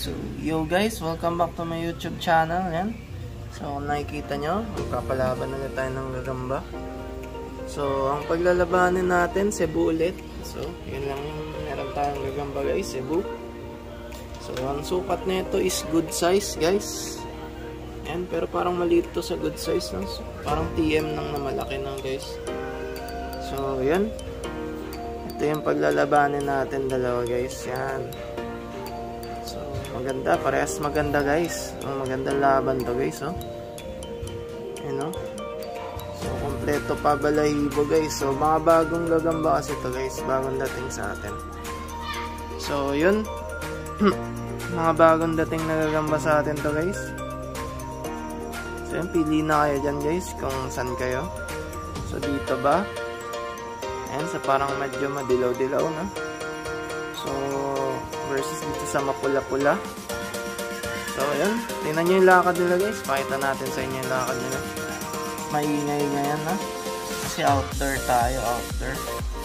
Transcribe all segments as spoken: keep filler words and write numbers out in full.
So, yo guys, welcome back to my YouTube channel. Yan. So, kung nakikita nyo, magpapalaban ulit tayo ng gagamba. So, ang paglalabanin natin, Cebu ulit. So, yun lang yung meron tayong gagamba guys, Cebu. So, ang sukat nito is good size guys. Yan, pero parang maliit to sa good size. No? So, parang T M nang na malaki na guys. So, yan. Ito yung paglalabanin natin dalawa guys. Yan. So, maganda. Parehas maganda guys. Oh, magandang laban to guys. Oh. Ayan o. Oh. So, kompleto pa balahibo guys. So, mga bagong gagamba kasi to guys. Bagong dating sa atin. So, yun. Mga bagong dating na gagamba sa atin to guys. So, yun. Pili na kayo dyan guys. Kung saan kayo. So, dito ba? Ayan. So, parang medyo madilaw-dilaw na. So, versus dito sa mapula-pula. So, ayan. Tingnan nyo yung lakad nila guys. Pakita natin sa inyo yung lakad nila. Maingay ngayon ha. Kasi outdoor tayo. Outdoor.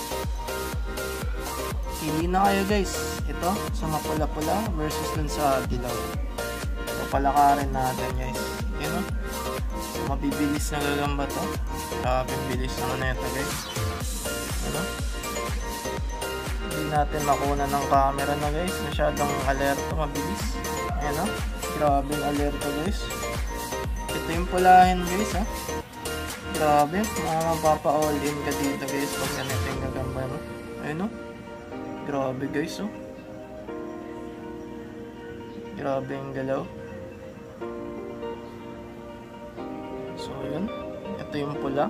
Pili na kayo guys. Ito. Sa mapula-pula versus dun sa dilaw. So, palakarin natin guys. Yun o. So, mabibilis na gagamba to. Grabe bilis naman na ito guys. Ano? Hindi natin makuna ng camera na guys. Masyadong alerto, mabilis. Ayan o. Grabe yung alerto guys. Ito yung pulahin guys ha. Grabe. Mga mapapa all in ka dito guys. Pag ganito yung gagamba mo. Ayan o. Grabe guys o. Grabe yung galaw. So yun. Ito yung pula.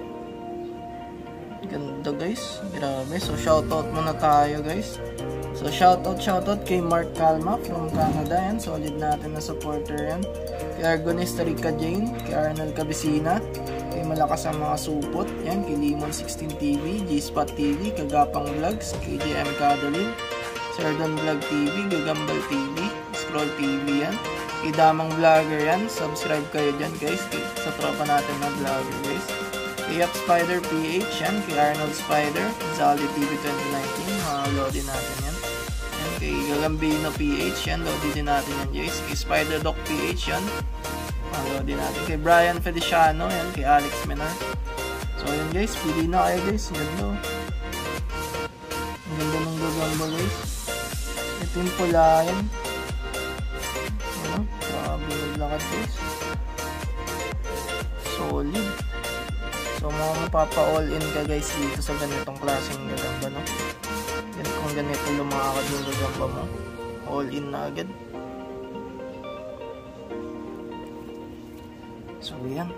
Ganda guys, grabe. So shoutout muna tayo guys. So shoutout shoutout kay Mark Calma from Canada. Yan, solid natin na supporter yan. Kay Argonista Rica Jane, kay Arnel Cabecina, kay Malakas ang mga supot. Yan, kay Limon sixteen T V, G-Spot T V, Kagapang Vlogs, kay J M Cadolin, Sardon Vlog T V, Gagambal T V, Scroll T V yan. Kay Damang Vlogger yan, subscribe kayo dyan guys. Kay, sa tropa natin na vlogger guys. Kay Up Spider P H yan, kay Arnold Spider, Zali T V twenty nineteen, mga loadin natin yan. Yan, kay Gagambino P H yan, loadin din natin yan guys. Kay Spider Doc P H yan, mga loadin natin. Kay Brian Feliciano yan, kay Alex Menor. So yan guys, pili na kayo guys, ganda. Ang ganda ng gagamba guys. Ito yung pula yan. Ano, grabe maglakad guys. Solid. So, mga mapapa-all in ka guys dito sa ganitong klaseng gagamba, no? Yan, kung ganito lumakad yung gagamba mo, all in na agad. So, yan.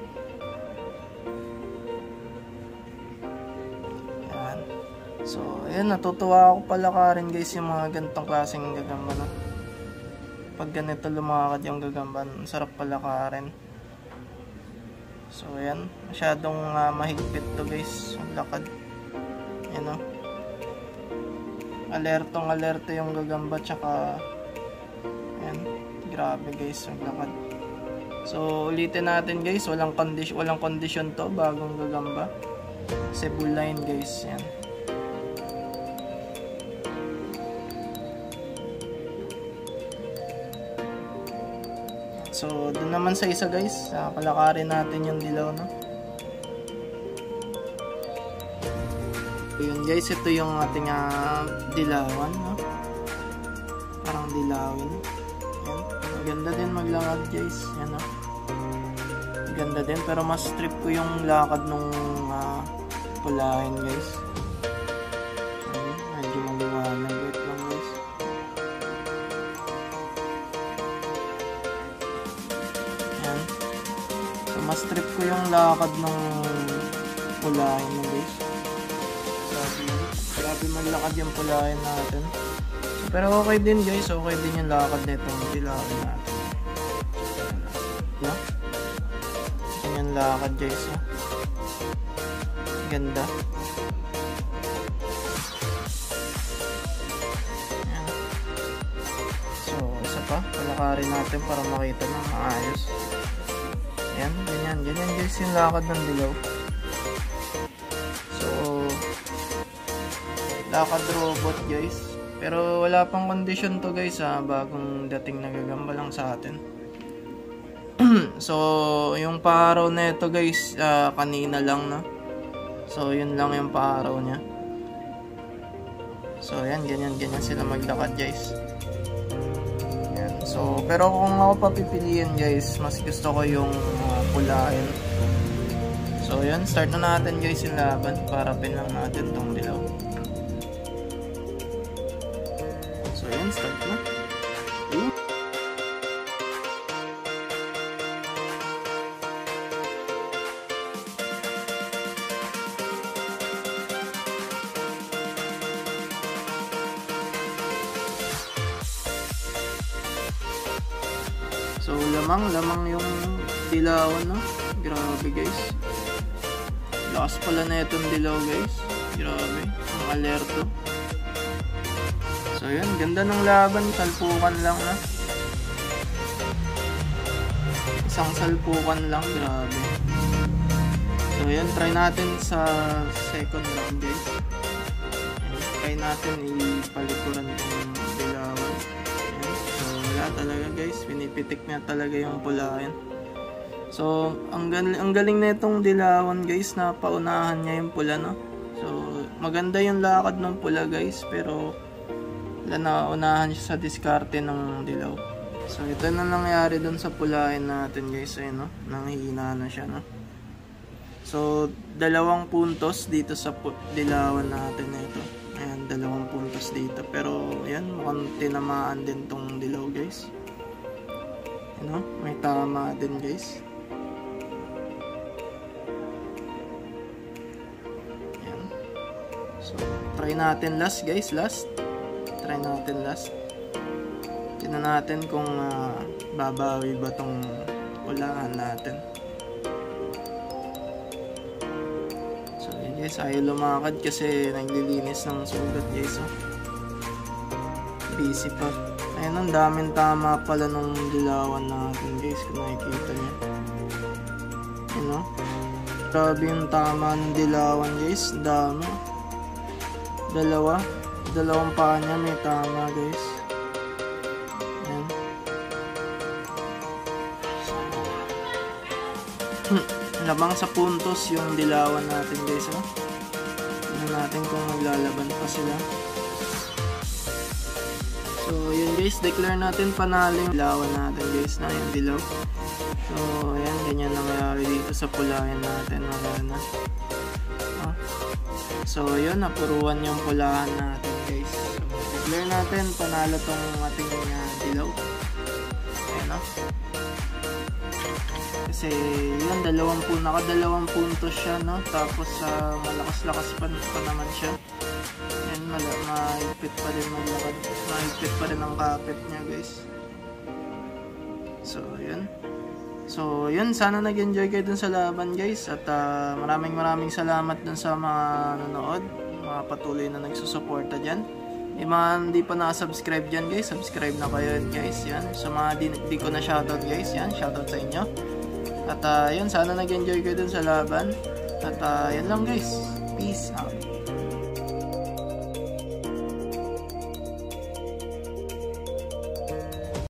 Yan. So, ayan, natutuwa ako palakarin guys yung mga ganitong klaseng gagamba, no? Pag ganito lumakad yung gagamba, sarap palakarin. So, ayan. Masyadong uh, mahigpit to guys. Ang lakad. Ayan o. Alertong alerto yung gagamba. Tsaka, ayan. Grabe guys. Ang lakad. So, ulitin natin guys. Walang condition, walang condition to. Bagong gagamba. Cebu line guys. Ayan. So, doon naman sa isa guys, uh, palakarin natin yung dilaw, no? So, yun guys, ito yung ating uh, dilawan, no? Parang dilawin. Yan. Maganda din maglakad guys. Yan, no? Maganda din, pero mas trip ko yung lakad nung uh, pulahin guys. Yan, medyo maliwanag. Wait lang guys. Mas trip ko yung lakad ng pulahin mo guys. Grabe, grabe maglakad yung pulahin natin. So, pero okay din guys. Okay din yung lakad nitong dilawin natin. Yeah? Yan yung lakad guys. Oh. Ganda. Yan. So, isa pa. Palakarin natin para makita ng maayos. Ayan, ganyan, ganyan guys yung lakad ng dilaw. So, lakad robot guys. Pero wala pang kondisyon to guys ha, bagong dating nagagamba lang sa atin. So yung paaraw na ito guys, uh, kanina lang no. So yun lang yung paaraw niya. So yan, ganyan ganyan sila maglakad guys. Yan. So pero kung ako papipiliin guys, mas gusto ko yung uh, pulain. So yan, start na natin guys yung laban. Parapin lang natin tong dilaw. So yan, start na. Ooh. So lamang, lamang yung dilawan no. Grabe guys. Lakas pala na itong dilaw guys. Grabe, ang alerto. So yun, ganda ng laban. Salpukan lang na. Isang salpukan lang, grabe. So yun, try natin sa second round guys. Try natin ipalikuran yung dilawan. So wala talaga guys, pinipitik niya talaga yung pulayan. So ang, gal ang galing na itong dilawan guys, na paunahan niya yung pula no. So maganda yung lakad ng pula guys, pero wala, na unahan siya sa diskarte ng dilaw. So ito na nangyari dun sa pulayan natin guys, ayun no, nanghihina na siya no. So dalawang puntos dito sa dilawan natin na ito. Ayan, dalawang puntos dito, pero ayan, mukhang tinamaan din tong dilaw guys. You know, may tama din guys. Ayan. So try natin last guys, last. Try natin last. Tingnan natin kung uh, babawi ba tong pulahan natin. So yun guys, ayaw lumakad kasi naglilinis ng sugat guys. Oh. Busy pa. Ayun, ang daming tama pala nung dilawan natin guys, kung nakikita nyo. You know? Grabe yung tama ng dilawan guys, dami. Dalawa. Dalawang paa niya may tama guys. Ayan. Labang sa puntos yung dilawan natin guys. Oh. Tingnan natin kung maglalaban pa sila. So yun guys, declare natin panalo yung dilawan natin guys, na yung dilaw. So ayan, ganyan nangyari dito sa pulayan natin. Wala na. Oh. So yun, napuruan yung pulahan natin guys. So, declare natin panalo tong ating uh, dilaw. Ayan o. Kasi yun, dalawang po, nakadalawang puntos siya no. Tapos uh, malakas-lakas pa, pa naman siya. Ayan, mahigpit pa rin maglakad. Mahigpit pa rin ang kapit niya guys. So yun. So yun, sana nag-enjoy kayo dun sa laban guys. At uh, maraming maraming salamat dun sa mga nanonood, mga patuloy na nagsusuporta dyan. Yung mga hindi pa nakasubscribe dyan guys, subscribe na kayo guys. Yan. So mga di, di ko na shoutout guys, yan, shoutout sa inyo. At uh, yun, sana nag-enjoy kayo dun sa laban. At uh, yan lang guys, peace out.